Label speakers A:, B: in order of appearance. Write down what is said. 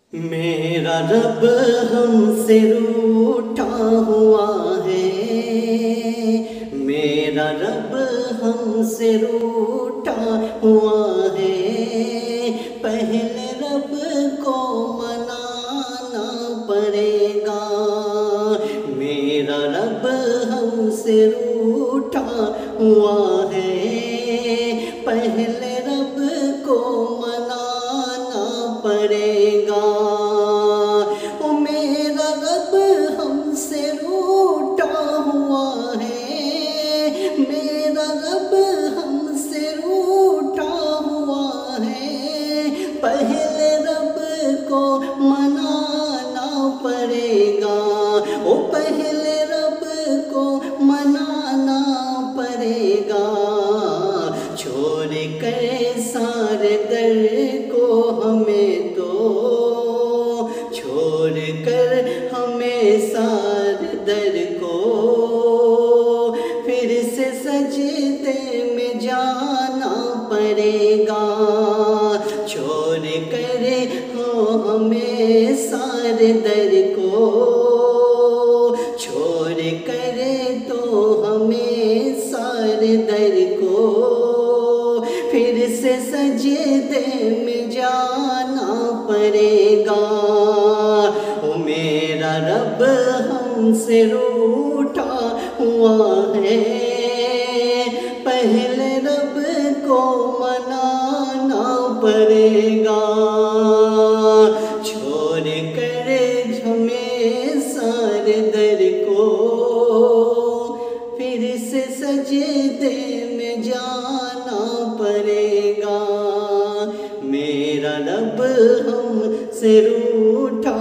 A: मेरा रब हमसे रूठा हुआ है, मेरा रब हमसे रूठा हुआ है। पहले रब को मनाना पड़ेगा। मेरा रब हमसे रूठा हुआ है, पहले रब को मनाना पड़ेगा। ओ मेरा रब हमसे रूठा हुआ है, मेरा रब हमसे रूठा हुआ है। पहले रब को मनाना पड़ेगा। ओ पहले रब को मनाना पड़ेगा। छोड़ कर सारे दर को हमें तो, छोड़ कर हमें सारे दर को, फिर से सजदे में जाना पड़ेगा। छोड़ कर हो हमें सारे दर को, छोड़ कर तो हमें सारे दर को, फिर से सजदे में जाना पड़ेगा। ओ मेरा रब हमसे रूठा हुआ है, पहले रब को मनाना पड़ेगा। छोड़ कर हमें सारे दर को, फिर से सजदे में जाना पड़ेगा। मेरा रब हमसे रूठा